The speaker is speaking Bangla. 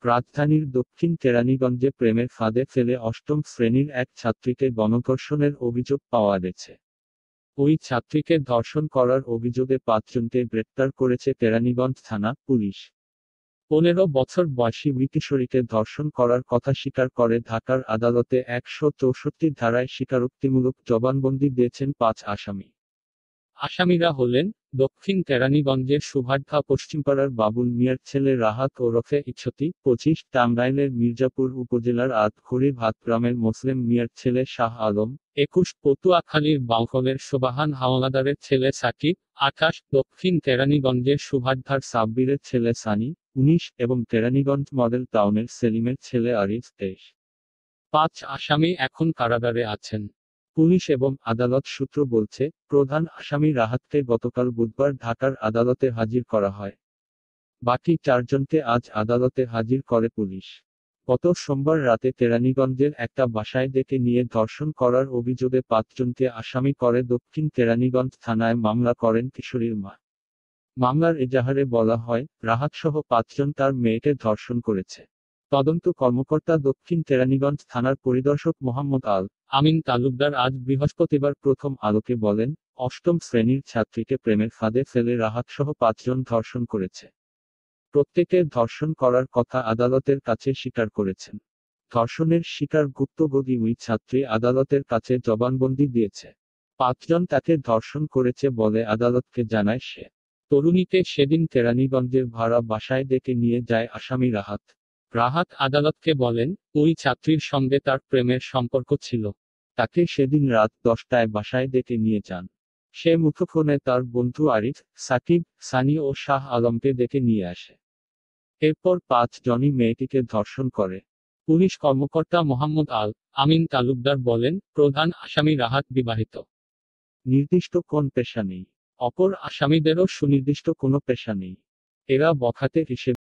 রাজধানীর দক্ষিণ কেরানীগঞ্জে প্রেমের ফাঁদে ফেলে অষ্টম শ্রেণীর এক ছাত্রীকে গণধর্ষণের অভিযোগ পাওয়া গেছে। ওই ছাত্রীকে ধর্ষণ করার অভিযোগে ৫ জনকে গ্রেপ্তার করেছে কেরানীগঞ্জ থানা পুলিশ। ১৫ বছর বয়সী ওই কিশোরীকে ধর্ষণ করার কথা স্বীকার করে ঢাকার আদালতে ১৬৪ ধারায় স্বীকারোক্তিমূলক জবানবন্দি দিয়েছেন ৫ আসামি। আসামিরা হলেন দক্ষিণ কেরানীগঞ্জের সুভাঢা পশ্চিমপাড়ার বাবুল মিয়ার ছেলে রাহাত ওরফে ইছতি, ২৫, টাঙ্গাইলের মির্জাপুর উপজেলার আতখড়ি ভাতগ্রামের মোসলেম মিয়ার ছেলে শাহ আলম, ২১, পটুয়াখালীর বাউফলের সোবাহান হাওলাদারের ছেলে সাকিব, ২৮, দক্ষিণ কেরানীগঞ্জের সুভাঢার সাব্বিরের ছেলে সানি, ১৯ এবং কেরানীগঞ্জ মডেল টাউনের সেলিমের ছেলে আরিফ, ২৩। ৫ আসামি এখন কারাগারে আছেন। পুলিশ এবং আদালত সূত্র বলছে, প্রধান আসামি রাহাতকে গতকাল বুধবার ঢাকার আদালতে হাজির করা হয়। বাকি ৪ জনকে আজ আদালতে হাজির করে পুলিশ। গত সোমবার রাতে কেরানীগঞ্জের একটা বাসায় ডেকে নিয়ে ধর্ষণ করার অভিযোগে ৫ জনকে আসামি করে দক্ষিণ কেরানীগঞ্জ থানায় মামলা করেন কিশোরীর মা। মামলার এজাহারে বলা হয়, রাহাতসহ ৫ জন তার মেয়েকে ধর্ষণ করেছে। তদন্ত কর্মকর্তা দক্ষিণ কেরানীগঞ্জ থানার পরিদর্শক মোহাম্মদ আল আমিন তালুকদার আজ বৃহস্পতিবার প্রথম আলোকে বলেন, অষ্টম শ্রেণীর ছাত্রীকে প্রেমের ফাঁদে ফেলে রাহাতসহ ৫ জন ধর্ষণ করেছে। প্রত্যেকের ধর্ষণ করার কথা আদালতের কাছে স্বীকার করেছেন। ধর্ষণের শিকার ভুক্তভোগী ওই ছাত্রী আদালতের কাছে জবানবন্দি দিয়েছে। ৫ জন তাকে ধর্ষণ করেছে বলে আদালতকে জানায় সে। তরুণীকে সেদিন কেরানীগঞ্জের ভাড়া বাসায় ডেকে নিয়ে যায় আসামি রাহাত। রাহাত আদালতকে বলেন, ওই ছাত্রীর সঙ্গে তার প্রেমের সম্পর্ক ছিল। তাকে সেদিন রাত ১০টায় বাসায় ডেকে নিয়ে যান। সে মুঠোফোনে তার বন্ধু আরিফ, সাকিব, সানি ও শাহ আলমকে ডেকে নিয়ে আসে। এরপর ৫ জনই মেয়েটিকে ধর্ষণ করে। পুলিশ কর্মকর্তা মোহাম্মদ আল আমিন তালুকদার বলেন, প্রধান আসামি রাহাত বিবাহিত। নির্দিষ্ট কোন পেশা নেই। অপর আসামিদেরও সুনির্দিষ্ট কোনো পেশা নেই। এরা বখাটে হিসেবে